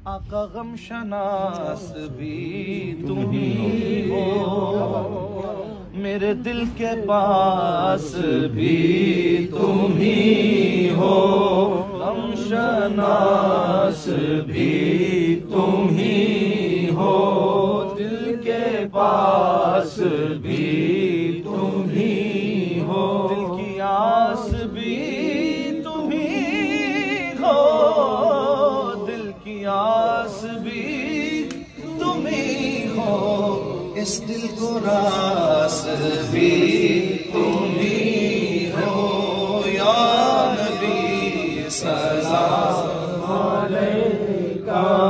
आका गम शनास भी तुम ही हो, मेरे दिल के पास भी तुम ही हो, गम शनास भी तुम ही हो, दिल के पास भी तुम ही हो, दिल की आस भी तुम ही हो, दिल की आस भी तुम ही हो, इस दिल को रास भी तुम ही हो, या नबी सलाम अलैका।